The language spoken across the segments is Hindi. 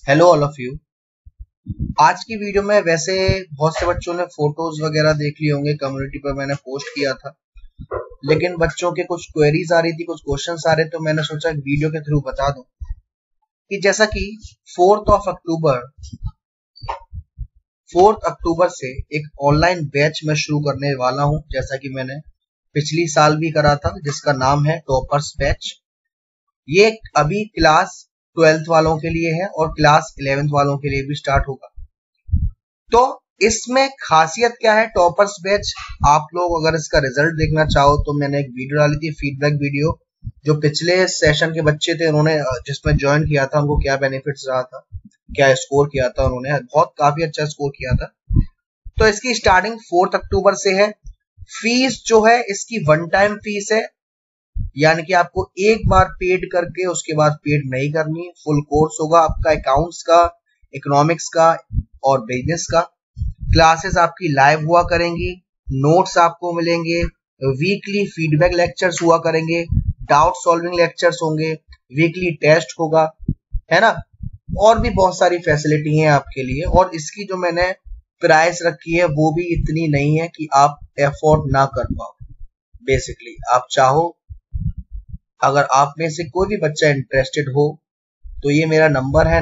Hello all of you. आज की वीडियो में वैसे बहुत से बच्चों ने फोटोज वगैरह देख लिए होंगे, कम्युनिटी पर मैंने पोस्ट किया था। लेकिन बच्चों के कुछ क्वेरीज आ रही थी, कुछ क्वेश्चंस आ रहे, तो मैंने सोचा वीडियो के थ्रू बता दूं कि जैसा कि 4 अक्टूबर से एक ऑनलाइन बैच मैं शुरू करने वाला हूं, जैसा कि मैंने पिछली साल भी करा था, जिसका नाम है टॉपर्स बैच। ये अभी क्लास 12th वालों के लिए है और क्लास 11th वालों के लिए भी स्टार्ट होगा। तो इसमें खासियत क्या है टॉपर्स बैच, आप लोग अगर इसका रिजल्ट देखना चाहो तो मैंने एक वीडियो डाली थी, फीडबैक वीडियो, जो पिछले सेशन के बच्चे थे, उन्होंने जिसमें ज्वाइन किया था, उनको क्या बेनिफिट्स रहा था, क्या स्कोर किया था, उन्होंने बहुत काफी अच्छा स्कोर किया था। तो इसकी स्टार्टिंग 4 अक्टूबर से है। फीस जो है इसकी वन टाइम फीस है, यानी कि आपको एक बार पेड करके उसके बाद पेड नहीं करनी। फुल कोर्स होगा आपका अकाउंट्स का, इकोनॉमिक्स का और बिजनेस का। क्लासेस आपकी लाइव हुआ करेंगी, नोट्स आपको मिलेंगे, वीकली फीडबैक लेक्चर्स हुआ करेंगे, डाउट सॉल्विंग लेक्चर्स होंगे, वीकली टेस्ट होगा, है ना। और भी बहुत सारी फैसिलिटी है आपके लिए। और इसकी जो मैंने प्राइस रखी है वो भी इतनी नहीं है कि आप एफोर्ड ना कर पाओ। बेसिकली आप चाहो, अगर आप में से कोई भी बच्चा इंटरेस्टेड हो तो ये मेरा नंबर है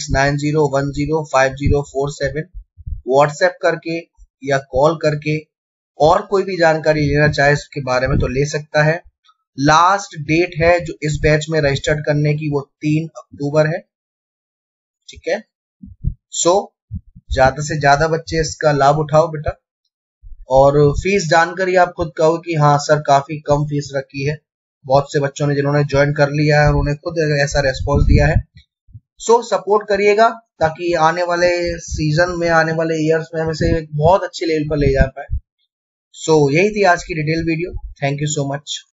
9690105047। व्हाट्सएप करके या कॉल करके और कोई भी जानकारी लेना चाहे इसके बारे में तो ले सकता है। लास्ट डेट है जो इस बैच में रजिस्टर्ड करने की वो 3 अक्टूबर है। ठीक है, सो ज्यादा से ज्यादा बच्चे इसका लाभ उठाओ बेटा। और फीस जानकर ही आप खुद कहो कि हाँ सर काफी कम फीस रखी है। बहुत से बच्चों ने जिन्होंने ज्वाइन कर लिया है उन्होंने खुद ऐसा रेस्पॉन्स दिया है। सो सपोर्ट करिएगा ताकि आने वाले सीजन में, आने वाले ईयर्स में हम इसे बहुत अच्छे लेवल पर ले जा पाए। सो यही थी आज की detail video. Thank you so much.